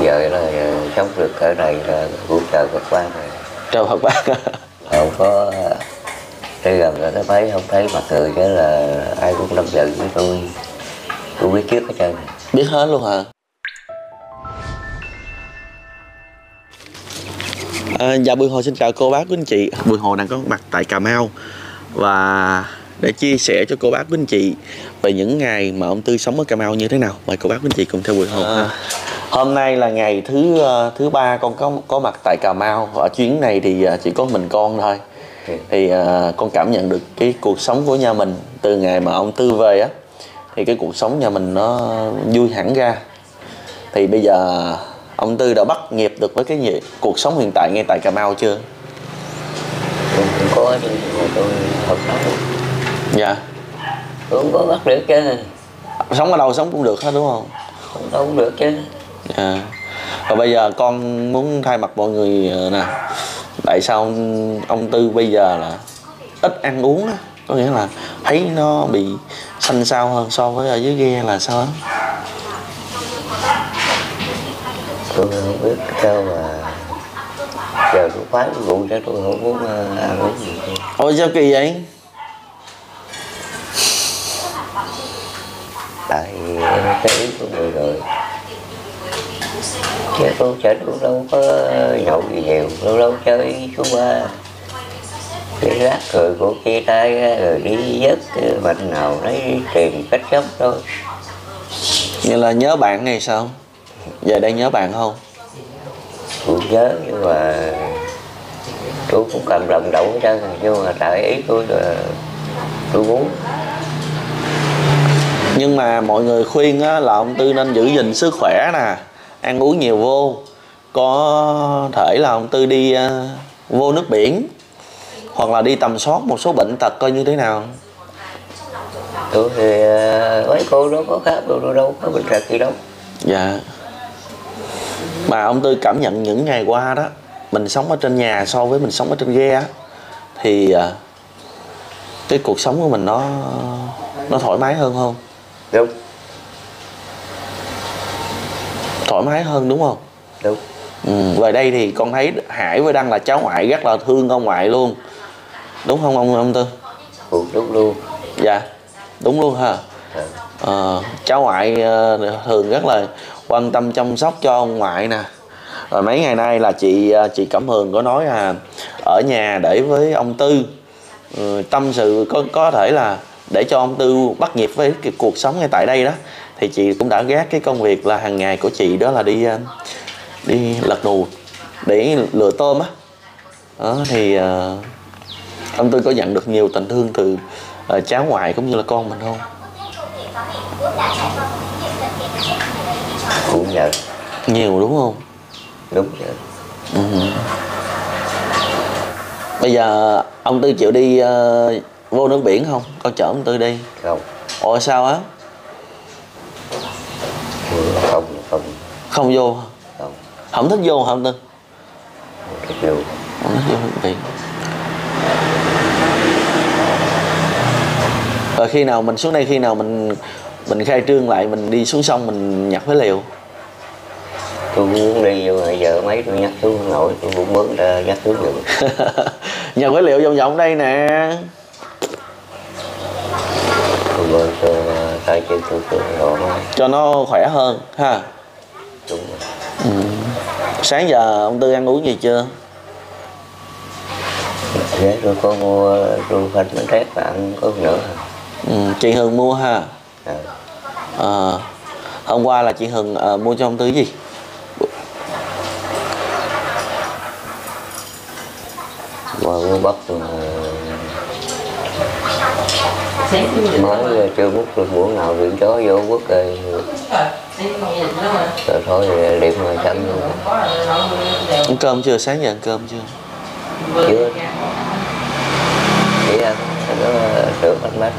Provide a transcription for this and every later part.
giờ là sống được cỡ này là cũng chờ Phật ban rồi. Trời Phật ban. Không có tới gần là nó thấy không thấy mặt người chứ là ai cũng lâm giận với tôi biết trước hết trơn. Biết hết luôn hả? Dạ Bùi Hồ xin chào cô bác quý anh chị. Bùi Hồ đang có mặt tại Cà Mau và để chia sẻ cho cô bác quý anh chị về những ngày mà ông Tư sống ở Cà Mau như thế nào. Mời cô bác quý anh chị cùng theo Bùi Hồ. Hôm nay là ngày thứ ba con có mặt tại Cà Mau. Ở chuyến này thì chỉ có mình con thôi. Thì con cảm nhận được cái cuộc sống của nhà mình từ ngày mà ông Tư về á, thì cái cuộc sống nhà mình nó vui hẳn ra. Thì bây giờ ông Tư đã bắt nhịp được với cái cuộc sống hiện tại ngay tại Cà Mau chưa? Tôi không có chứ, tôi không nói. Dạ. Tôi không có bắt được chứ. Sống ở đâu sống cũng được hết đúng không? Không đâu cũng được chứ. Dạ. Và bây giờ con muốn thay mặt mọi người nè, tại sao ông Tư bây giờ là ít ăn uống á, có nghĩa là thấy nó bị xanh xao hơn so với ở dưới ghe là sao á? Tôi không biết sao mà giờ tôi khoái cái vụ chứ tôi không muốn ăn uống gì. Ôi sao kỳ vậy? Tại cái ý của người rồi. Chứ tôi cũng đâu có nhậu gì nhiều, lâu chơi số 3 cái rác rồi của chia tay rồi đi vớt bệnh nào lấy tìm cách sống thôi. Như là nhớ bạn hay sao? Giờ đây nhớ bạn không? Tôi nhớ nhưng mà tôi cũng cầm lòng đậu hết trơn, nhưng mà tại ý tôi là tôi muốn. Nhưng mà mọi người khuyên á, là ông Tư nên giữ gìn sức khỏe nè, ăn uống nhiều vô. Có thể là ông Tư đi vô nước biển hoặc là đi tầm soát một số bệnh tật coi như thế nào. Tôi thì mấy cô đó có khác đâu có bệnh tật gì đâu. Dạ. Mà ông Tư cảm nhận những ngày qua đó, mình sống ở trên nhà so với mình sống ở trên ghe á, thì cái cuộc sống của mình nó thoải mái hơn không? Đúng. Thoải mái hơn đúng không? Đúng. Về đây thì con thấy Hải với Đăng là cháu ngoại rất là thương ông ngoại luôn. Đúng không ông Tư? Đúng luôn. Dạ, đúng luôn ha. Cháu ngoại thường rất là quan tâm chăm sóc cho ông ngoại nè. Rồi mấy ngày nay là chị Cẩm Hường có nói là ở nhà để với ông Tư tâm sự, có thể là để cho ông Tư bắt nhịp với cái cuộc sống ngay tại đây đó, thì chị cũng đã gác cái công việc là hàng ngày của chị đó là đi lật nù để lựa tôm á. Đó, thì ông Tư có nhận được nhiều tình thương từ cháu ngoại cũng như là con mình không? Cũng nhận. Nhiều đúng không? Đúng vậy. Bây giờ ông Tư chịu đi vô nước biển không? Con chở ông Tư đi. Không. Ủa sao á? Không vô? Không. Không thích vô hả ông Tư? Không thích vô. Không thích vô nước biển. Rồi khi nào mình xuống đây, khi nào mình khai trương lại, mình đi xuống sông mình nhặt phế liệu? Tôi muốn đi nhưng mà giờ mấy tôi nhắc xuống không nổi, tôi cũng muốn ra nhắc xuống được. Nhặt phế liệu vòng vòng đây nè. Tôi bơi cho tay chân tôi cho nó khỏe hơn ha. Đúng rồi. Sáng giờ ông Tư ăn uống gì chưa? Dạ tôi có mua rượu phanh bánh tét và ăn có nữa. Chị Hường mua ha. À. Hôm qua là chị Hường mua cho ông Tư gì? Mua bắp mới chưa bút được muỗng nào điện chó vô quất rồi thôi điểm rồi chăm luôn. Ăn cơm chưa? Sáng giờ ăn cơm chưa? Chưa. Chỉ ăn nó sữa bánh bánh.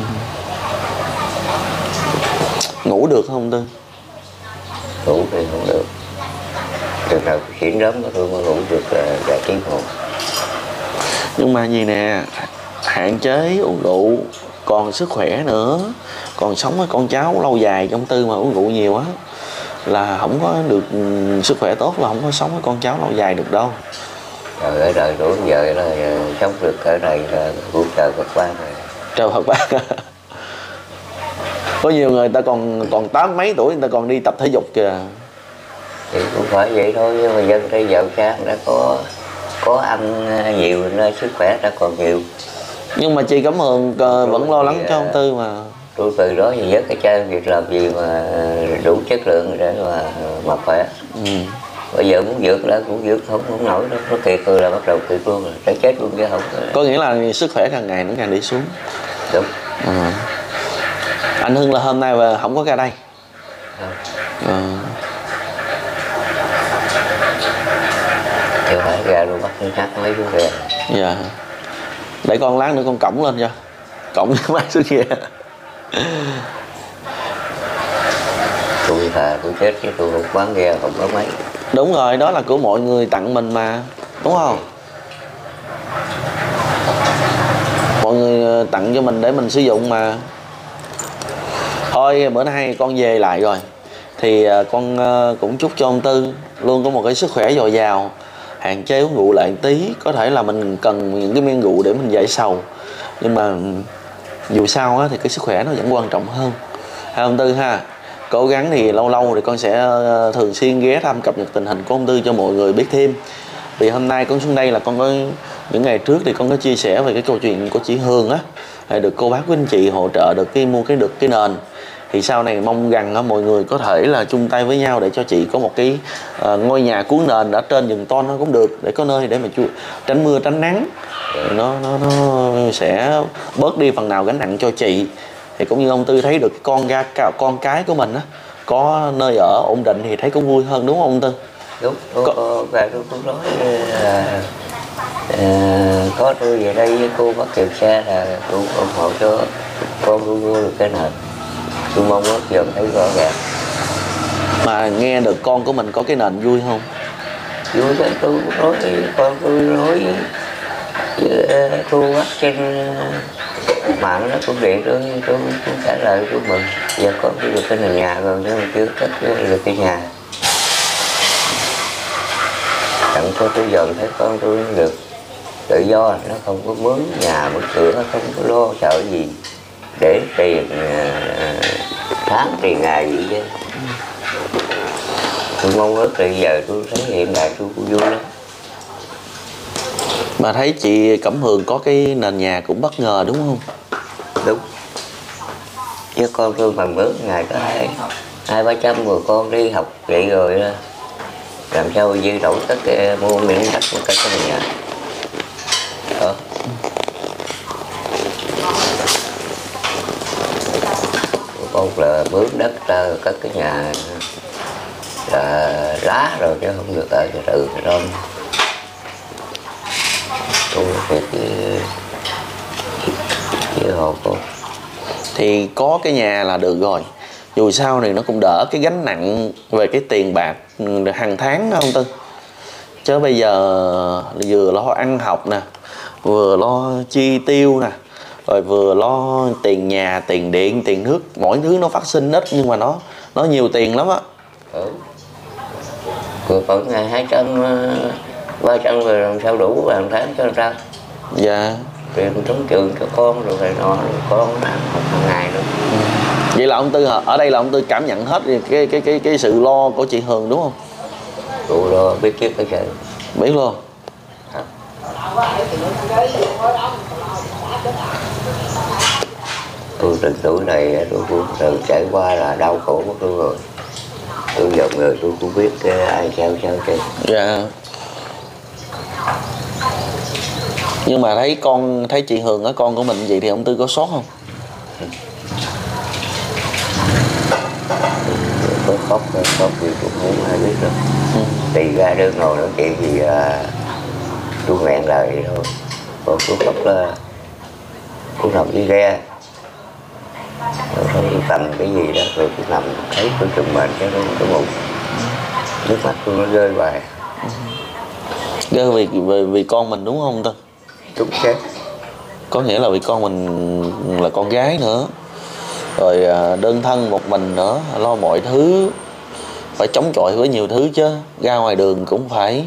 Ngủ được không Tư? Ngủ thì không được. Từ nào xỉn đấm tôi mới ngủ được vài tiếng hồ. Nhưng mà gì nè, hạn chế uống rượu, còn sức khỏe nữa, còn sống với con cháu lâu dài trong Tư mà uống rượu nhiều á là không có được sức khỏe tốt là không có sống với con cháu lâu dài được đâu. Trời ơi, đời tuổi giờ là sống được ở đây là của trời Phật ban rồi. Trời Phật ban. Có nhiều người ta còn 8 mấy tuổi người ta còn đi tập thể dục kìa. Thì cũng phải vậy thôi, nhưng mà dân đây giàu sang đã có ăn nhiều nên sức khỏe đã còn nhiều. Nhưng mà chị Cẩm Hường vẫn lo lắng cho ông Tư mà. Tôi từ đó thì rất cái chơi việc làm gì mà đủ chất lượng để mà khỏe. Bây giờ muốn vượt là cũng vượt không nổi đâu, nó kiệt rồi là bắt đầu kiệt luôn rồi, sẽ chết luôn chứ không. Có nghĩa là sức khỏe càng ngày nó càng đi xuống. Đúng. Anh Hưng là hôm nay và không có ra đây. Chứ phải ra luôn bắt nó khác mấy đứa kìa. Dạ. Để con lát nữa con cõng lên cho. Cõng cái máy xuống kia. Tôi thà tôi chết chứ tôi không bán ghe không có mấy. Đúng rồi, đó là của mọi người tặng mình mà, đúng không? Mọi người tặng cho mình để mình sử dụng mà. Thôi bữa nay con về lại rồi thì con cũng chúc cho ông Tư luôn có một cái sức khỏe dồi dào, hạn chế uống rượu lại tí. Có thể là mình cần những cái men rượu để mình giải sầu, nhưng mà dù sao á, thì cái sức khỏe nó vẫn quan trọng hơn ha ông Tư ha. Cố gắng thì lâu lâu thì con sẽ thường xuyên ghé thăm cập nhật tình hình của ông Tư cho mọi người biết thêm. Vì hôm nay con xuống đây là con có những ngày trước thì con có chia sẻ về cái câu chuyện của chị Hương á, được cô bác của anh chị hỗ trợ được được cái nền. Thì sau này mong rằng mọi người có thể là chung tay với nhau để cho chị có một cái ngôi nhà cuốn nền ở trên vườn ton nó cũng được, để có nơi để mà tránh mưa tránh nắng, nó sẽ bớt đi phần nào gánh nặng cho chị. Thì cũng như ông Tư thấy được con cái của mình á có nơi ở ổn định thì thấy cũng vui hơn, đúng không ông Tư? Đúng, và tôi cũng nói là có tôi về đây với cô bác Kiều Sa là tôi ủng hộ cho con tôi mua được cái nền. Tôi mong ước giờ thấy rõ ràng. Mà nghe được con của mình có cái nền vui không? Vui chứ, tôi cũng nói con tôi nói với cô bác trên mạng nó cũng điện tôi cũng trả lời của mình. Giờ con tôi được cái nền nhà rồi nhưng mà chưa cất được cái nhà. Tặng cho tôi dần thấy con tôi được tự do, nó không có mướn nhà mướn cửa, nó không có lo sợ gì để tiền tháng tiền ngày gì chứ. Tôi mong ước thì giờ tôi thấy hiện đại tôi cũng vui lắm. Mà thấy chị Cẩm Hường có cái nền nhà cũng bất ngờ đúng không? Đúng. Chứ con tôi mà mướn ngày có 200-300 người con đi học vậy rồi làm sao dư đủ tất mua miếng đất của các cái nhà đó. Con là mướn đất ra các cái nhà là lá rồi chứ không được ở từ đâu. Tôi việc với hồ cô thì có cái nhà là được rồi, dù sao thì nó cũng đỡ cái gánh nặng về cái tiền bạc hàng tháng đó ông Tư. Chứ bây giờ vừa lo ăn học nè, vừa lo chi tiêu nè, rồi vừa lo tiền nhà, tiền điện, tiền nước, mỗi thứ nó phát sinh ít nhưng mà nó nhiều tiền lắm á. Rồi còn ngày 200-300 rồi làm sao đủ hàng tháng cho làm sao? Dạ. Tiền trống trường cho con rồi này nọ, rồi con ăn học hàng ngày nữa. Vậy là ông Tư ở đây là ông Tư cảm nhận hết cái sự lo của chị Hường đúng không? Tôi lo biết trước cái sự. Biết luôn. Tôi từ tuổi này tôi cũng từng trải qua là đau khổ của tôi rồi. Tôi dòng người tôi cũng biết ai sao chứ. Dạ. Nhưng mà thấy chị Hường á, con của mình vậy thì ông Tư có sót không? Có khóc thì cũng không ai biết đâu. Thì ra đơn ngồi nói chuyện thì tôi nghẹn lời thôi. Còn tôi khóc là tôi nằm dưới ghe. Rồi tôi cầm cái gì đó rồi tôi nằm thấy tôi trùm mền cho tôi ngủ. Nước mắt tôi nó rơi hoài. Rơi vì con mình đúng không Tư? Đúng chứ. Có nghĩa là vì con mình là con gái nữa, rồi đơn thân một mình nữa, lo mọi thứ, phải chống chọi với nhiều thứ chứ, ra ngoài đường cũng phải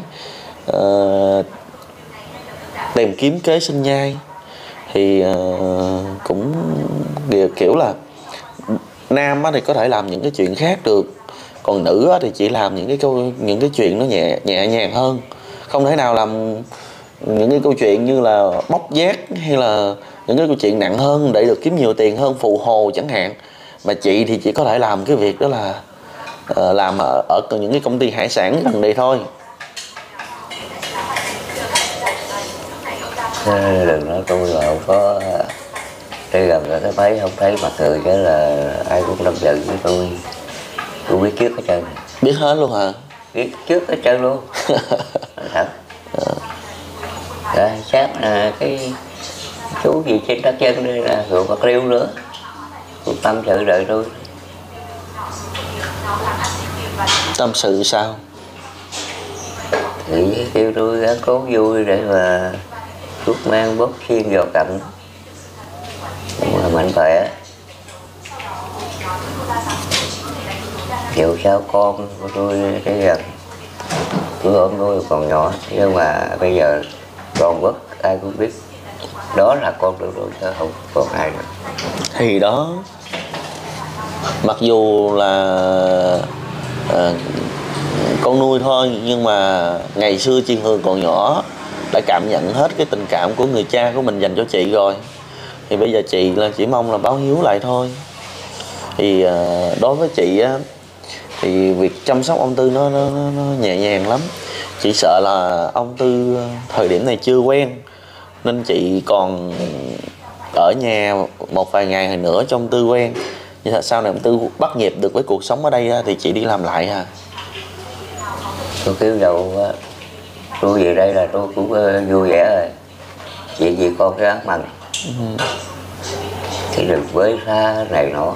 tìm kiếm kế sinh nhai. Thì cũng kiểu là nam thì có thể làm những cái chuyện khác được, còn nữ thì chỉ làm những cái chuyện nó nhẹ nhàng hơn, không thể nào làm những cái câu chuyện như là bóc vét hay là những cái câu chuyện nặng hơn để được kiếm nhiều tiền hơn, phụ hồ chẳng hạn. Mà chị thì chỉ có thể làm cái việc đó là làm ở những cái công ty hải sản gần đây thôi. Đừng nói tôi là không có đi gần rồi cái thấy không thấy mặt người chứ là ai cũng tâm sự với tôi biết trước hết trơn. Biết hết luôn hả? Biết trước hết trơn luôn. Thật. Rồi sáng là cái chú gì trên đất chân đây là ruộng bạc liêu nữa, tôi tâm sự đợi tôi. Tâm sự sao? Thì kêu tôi gắng cố vui để mà thuốc mang bốc xiên vào cạnh, cũng là mạnh khỏe. Dù sao con của tôi thấy rằng tuổi ôm tôi còn nhỏ, nhưng mà bây giờ còn bất ai cũng biết đó là con tôi chứ không còn ai nữa. Thì đó, mặc dù là con nuôi thôi, nhưng mà ngày xưa chị Hường còn nhỏ đã cảm nhận hết cái tình cảm của người cha của mình dành cho chị rồi. Thì bây giờ chị là chỉ mong là báo hiếu lại thôi. Thì đối với chị á, thì việc chăm sóc ông Tư nó nhẹ nhàng lắm. Chị sợ là ông Tư thời điểm này chưa quen, nên chị còn ở nhà một vài ngày nữa cho ông Tư quen. Nhưng thật sau này ông Tư bắt nhịp được với cuộc sống ở đây thì chị đi làm lại hả? Tôi kêu đầu tôi về đây là tôi cũng vui vẻ rồi. Chuyện gì con ráng mừng. Thì đừng bới xa này nọ.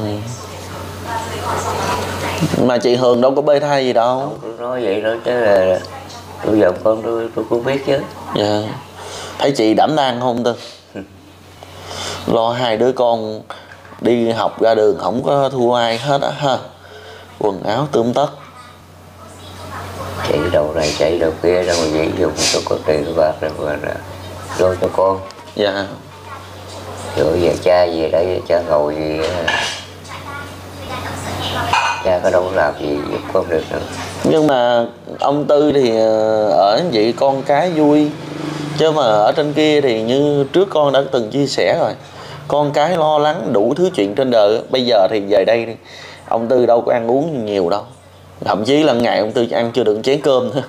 Mà chị Hường đâu có bê thai gì đâu. Tôi nói vậy đó chứ là tôi giận con tôi cũng biết chứ. Dạ. Thấy chị đảm đang không Tư? Lo hai đứa con đi học ra đường không có thua ai hết á ha. Quần áo tươm tất. Chạy đầu này chạy đầu kia ra ngoài dĩ dùng tôi có tiền bạc rồi mà lo cho con. Dạ. Rồi về cha về đây cha ngồi gì cha có đâu làm gì giúp con được nữa. Nhưng mà ông Tư thì ở vậy con cái vui, chứ mà ở trên kia thì như trước con đã từng chia sẻ rồi, con cái lo lắng đủ thứ chuyện trên đời. Bây giờ thì về đây đi, ông Tư đâu có ăn uống nhiều đâu, thậm chí là ngày ông Tư ăn chưa được chén cơm nữa.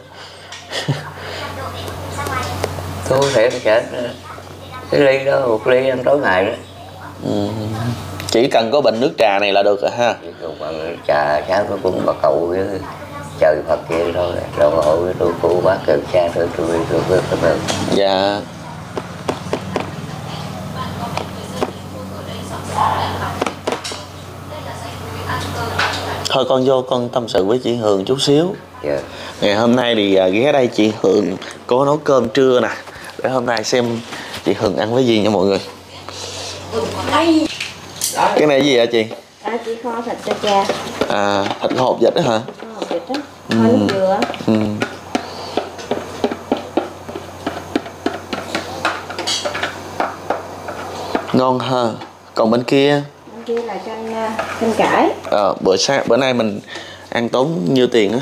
Tôi sẽ trả cái ly đó, một ly ăn tối ngày đó. Chỉ cần có bình nước trà này là được rồi ha. Chỉ cần bằng trà sáng nó cũng bà cậu với trời Phật kia thôi, rồi hộ với tôi cô bác từ cha tôi biết được. Dạ. Thôi con vô con tâm sự với chị Hường chút xíu. Yeah. Ngày hôm nay thì ghé đây chị Hường có nấu cơm trưa nè, để hôm nay xem chị Hường ăn với gì nha mọi người. Cái này gì hả chị? Chị kho thịt cho cha. Thịt hột vịt đó hả? Hột vịt đó, kho nước dừa. Ngon ha. Còn bên kia? Bên kia là canh cải. Bữa nay mình ăn tốn nhiêu tiền á?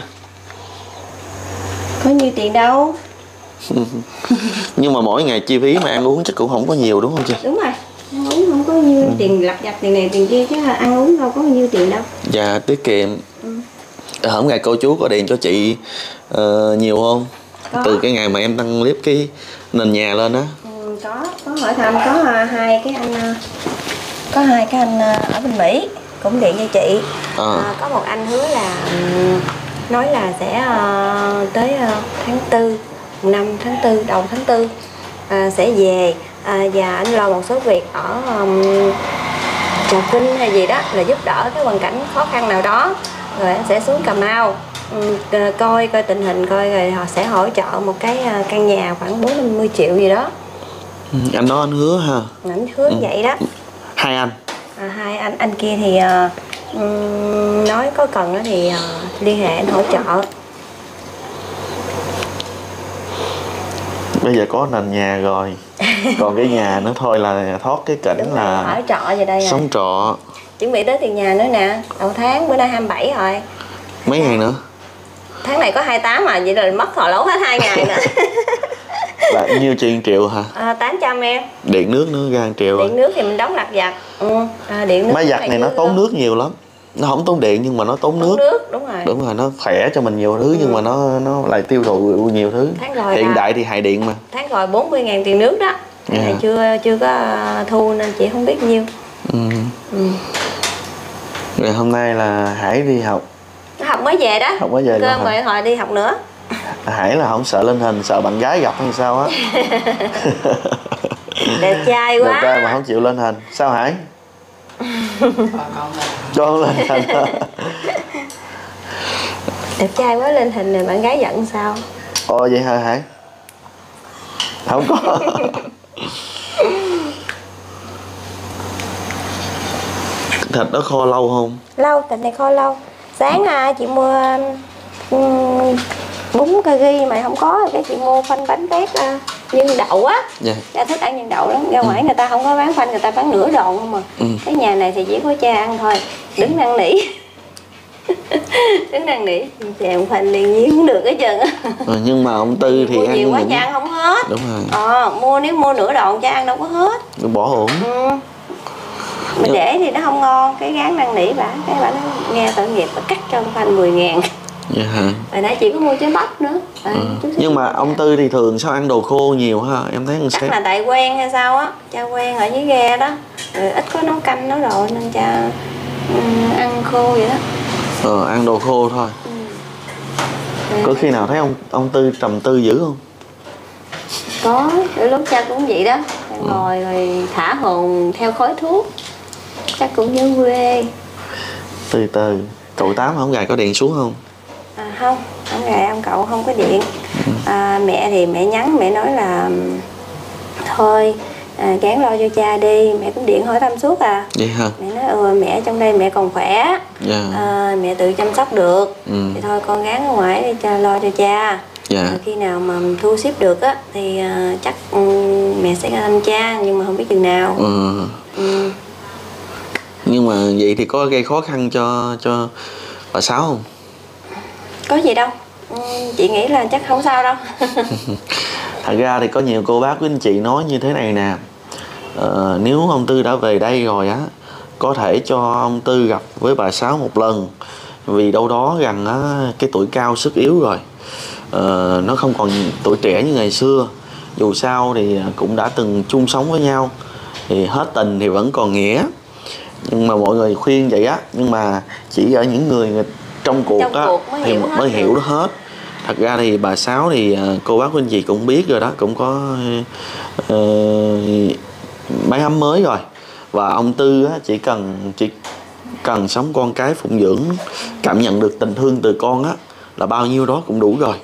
Có nhiêu tiền đâu. Nhưng mà mỗi ngày chi phí mà ăn uống chắc cũng không có nhiều đúng không chị? Đúng rồi, ăn uống không có nhiêu tiền lặt vặt tiền này tiền kia, chứ ăn uống đâu có nhiêu tiền đâu. Dạ, tiết kiệm. Hôm ngày cô chú có điện cho chị nhiều không? Có. Từ cái ngày mà em đăng clip cái nền nhà lên á. Có hỏi thăm, có hai cái anh ở bên Mỹ cũng điện cho chị. Có một anh hứa là nói là sẽ tới tháng 4, đầu tháng 4 sẽ về, và anh lo một số việc ở Trà Vinh hay gì đó, là giúp đỡ cái hoàn cảnh khó khăn nào đó, rồi anh sẽ xuống Cà Mau coi tình hình, coi rồi họ sẽ hỗ trợ một cái căn nhà khoảng 40-50 triệu gì đó. Anh đó anh hứa ha. Anh hứa vậy đó. Hai anh. Hai anh kia thì nói có cần thì liên hệ anh hỗ trợ. Bây giờ có nền nhà rồi, còn cái nhà nữa thôi là thoát cái cảnh đúng là rồi, ở trọ vậy đây sống trọ. Chuẩn bị tới tiền nhà nữa nè, đầu tháng bữa nay 27 rồi. Mấy ngày nữa? Tháng này có 28 mà, vậy là mất thọ lỗ hết 2 ngày nữa. Là nhiêu triệu hả? 800 em. Điện nước nữa ra 1 triệu. Điện nước thì mình đóng lặt vặt. Điện nước máy giặt này nó tốn nước nhiều lắm. Nó không tốn điện nhưng mà nó tốn nước. Đúng rồi, nó khỏe cho mình nhiều thứ nhưng mà nó lại tiêu thụ nhiều thứ. Hiện đại thì hại điện mà. Tháng rồi 40.000 tiền nước đó. Này chưa có thu nên chị không biết nhiêu. Rồi hôm nay là Hải đi học. Học mới về đó. Học mới về cơm rồi hồi đi học nữa. Hải là không sợ lên hình, sợ bạn gái gặp hay sao á? Đẹp trai quá. Đẹp trai mà không chịu lên hình. Sao Hải? Con lên hình. Đẹp trai quá lên hình này bạn gái giận sao? Ồ vậy hả Hải? Không có. Thịt đó kho lâu không? Lâu, thịt này kho lâu. Sáng chị mua bún cà ri mà không có, cái chị mua khoanh bánh tét nhân đậu á. Ra thích ăn nhân đậu lắm. Ra ngoài người ta không có bán khoanh, người ta bán nửa đòn không mà. Cái nhà này thì chỉ có cha ăn thôi. Đứng năn nỉ. Đứng năn nỉ. Chèo khoanh liền nhiên cũng được hết trơn á. Nhưng mà ông Tư thì ăn nhiều quá cha ăn không hết. Đúng rồi. Nếu mua nửa đòn cha ăn đâu có hết. Bỏ hổn. Mà để thì nó không ngon, cái gán năn nỉ bà, cái bà nó nghe tội nghiệp bà cắt cho khoanh 10.000. Dạ hả? Hồi nãy chị có mua trái bắp nữa. Nhưng mà ông Tư thì thường sao ăn đồ khô nhiều ha? Em thấy chắc là tại quen hay sao á, cha quen ở dưới ghe đó, rồi ít có nấu canh nấu rồi nên cha ăn khô vậy đó. Ăn đồ khô thôi. Có khi nào thấy ông Tư trầm tư dữ không? Có, lúc cha cũng vậy đó, ngồi rồi thả hồn theo khói thuốc, chắc cũng nhớ quê. Từ từ, cậu Tám không gài có điện xuống không? Không, ông gài ông cậu không có điện. Mẹ thì mẹ nhắn, mẹ nói là thôi gán lo cho cha đi, mẹ cũng điện hỏi thăm suốt Vậy hả? Mẹ nói mẹ trong đây mẹ còn khỏe, mẹ tự chăm sóc được, thì thôi con gán ở ngoài đi cha lo cho cha. Khi nào mà thu xếp được á thì chắc mẹ sẽ ra thăm cha, nhưng mà không biết chừng nào. Nhưng mà vậy thì có gây khó khăn cho bà Sáu không? Có gì đâu, chị nghĩ là chắc không sao đâu. Thật ra thì có nhiều cô bác với anh chị nói như thế này nè, nếu ông Tư đã về đây rồi á, có thể cho ông Tư gặp với bà Sáu một lần, vì đâu đó gần á, cái tuổi cao sức yếu rồi, nó không còn tuổi trẻ như ngày xưa. Dù sao thì cũng đã từng chung sống với nhau, thì hết tình thì vẫn còn nghĩa. Nhưng mà mọi người khuyên vậy á, nhưng mà chỉ ở những người trong cuộc á thì mới hiểu đó hết. Thật ra thì bà Sáu thì cô bác của anh chị cũng biết rồi đó, cũng có máy ấm mới rồi. Và ông Tư á, chỉ cần sống con cái phụng dưỡng, cảm nhận được tình thương từ con á, là bao nhiêu đó cũng đủ rồi.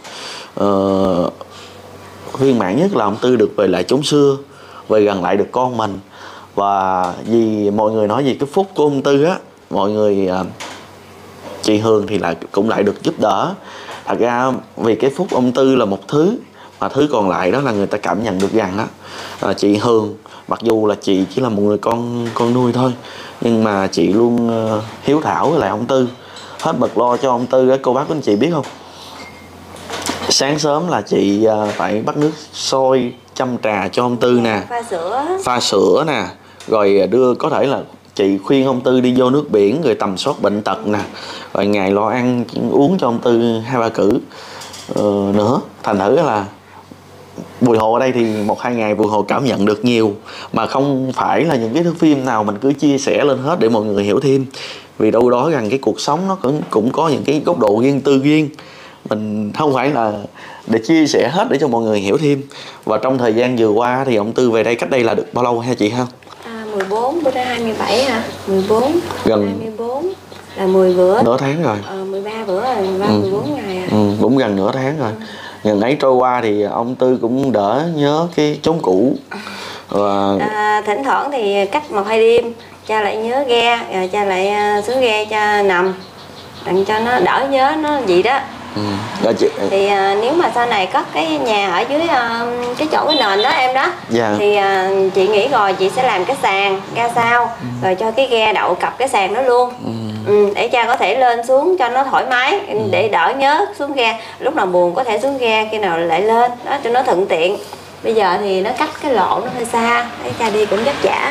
Viên mãn nhất là ông Tư được về lại chốn xưa, về gần lại được con mình. Và vì mọi người nói gì cái phúc của ông Tư á, mọi người chị Hường thì cũng lại được giúp đỡ. Thật ra vì cái phúc ông Tư là một thứ, mà thứ còn lại đó là người ta cảm nhận được rằng á, chị Hường mặc dù là chị chỉ là một người con nuôi thôi, nhưng mà chị luôn hiếu thảo với lại ông Tư, hết mực lo cho ông Tư á. Cô bác của anh chị biết không, sáng sớm là chị phải bắt nước sôi chăm trà cho ông Tư nè, pha sữa nè, rồi có thể là chị khuyên ông Tư đi vô nước biển, rồi tầm soát bệnh tật nè, rồi ngày lo ăn uống cho ông Tư 2-3 cữ nữa. Thành thử là Bùi Hồ ở đây thì 1-2 ngày Bùi Hồ cảm nhận được nhiều, mà không phải là những cái thước phim nào mình cứ chia sẻ lên hết để mọi người hiểu thêm. Vì đâu đó rằng cái cuộc sống nó cũng có những cái góc độ riêng tư riêng, mình không phải là để chia sẻ hết để cho mọi người hiểu thêm. Và trong thời gian vừa qua thì ông Tư về đây cách đây là được bao lâu ha chị ha? 14, bữa nay 27 hả? 14, gần 24 là 10 bữa. Nửa tháng rồi. 13 bữa rồi, 14 ngày cũng gần nửa tháng rồi. Gần ấy trôi qua thì ông Tư cũng đỡ nhớ cái chốn cũ. Thỉnh thoảng thì cách 1-2 đêm cha lại nhớ ghe, rồi cha lại xuống ghe cha nằm đặng cho nó đỡ nhớ nó gì đó. Thì nếu mà sau này có cái nhà ở dưới cái chỗ cái nền đó em đó, thì chị nghĩ rồi chị sẽ làm cái sàn ra sau, rồi cho cái ghe đậu cặp cái sàn đó luôn. Để cha có thể lên xuống cho nó thoải mái, để đỡ nhớ xuống ghe, lúc nào buồn có thể xuống ghe, khi nào lại lên đó cho nó thuận tiện. Bây giờ thì nó cách cái lộ nó hơi xa, để cha đi cũng vất vả.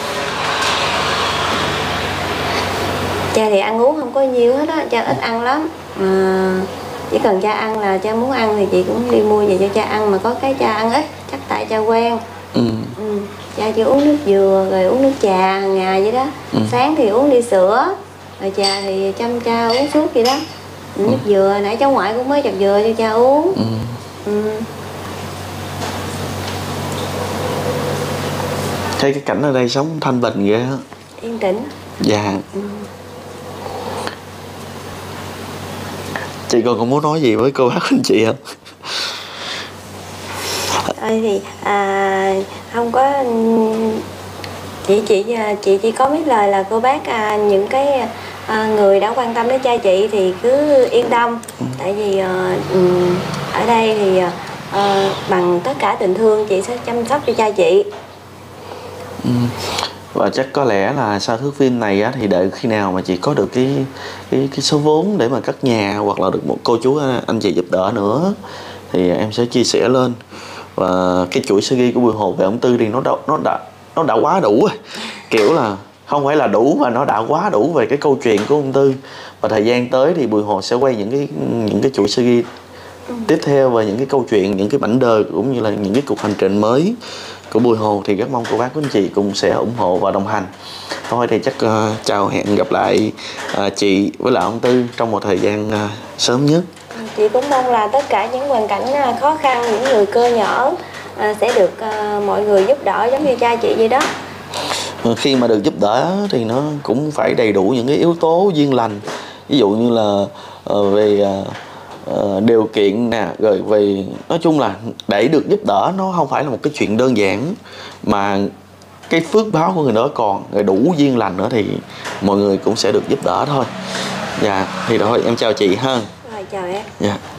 Cha thì ăn uống không có nhiều hết á, cha ít ăn lắm. Chỉ cần cha ăn là cha muốn ăn thì chị cũng đi mua về cho cha ăn, mà có cái cha ăn ít, chắc tại cha quen. Cha chỉ uống nước dừa rồi uống nước trà hàng ngày vậy đó. Sáng thì uống ly sữa, rồi trà thì chăm cha uống suốt vậy đó. Nước dừa, nãy cháu ngoại cũng mới chặt dừa cho cha uống. Thấy cái cảnh ở đây sống thanh bình ghê á. Yên tĩnh. Dạ. Chị còn muốn nói gì với cô bác anh chị không? Thì không có, chị chỉ có biết lời là cô bác những cái người đã quan tâm đến cha chị thì cứ yên tâm. Tại vì ở đây thì bằng tất cả tình thương chị sẽ chăm sóc cho cha chị. Và chắc có lẽ là sau thước phim này á, thì đợi khi nào mà chị có được cái số vốn để mà cất nhà, hoặc là được một cô chú anh chị giúp đỡ nữa, thì em sẽ chia sẻ lên. Và cái chuỗi series của Bùi Hồ về ông Tư thì nó đã quá đủ rồi. Kiểu là không phải là đủ mà nó đã quá đủ về cái câu chuyện của ông Tư. Và thời gian tới thì Bùi Hồ sẽ quay những cái chuỗi series tiếp theo về những cái câu chuyện, những cái mảnh đời cũng như là những cái cuộc hành trình mới của Bùi Hồ. Thì rất mong cô bác quý anh chị cũng sẽ ủng hộ và đồng hành. Thôi thì chắc chào, hẹn gặp lại chị với lại ông Tư trong một thời gian sớm nhất. Chị cũng mong là tất cả những hoàn cảnh khó khăn, những người cơ nhở sẽ được mọi người giúp đỡ giống như cha chị vậy đó. Khi mà được giúp đỡ thì nó cũng phải đầy đủ những cái yếu tố duyên lành. Ví dụ như là về điều kiện nè, rồi về nói chung là để được giúp đỡ nó không phải là một cái chuyện đơn giản, mà cái phước báo của người đó còn rồi đủ duyên lành nữa thì mọi người cũng sẽ được giúp đỡ thôi. Dạ, thì thôi em chào chị ha. Rồi chào em. Dạ.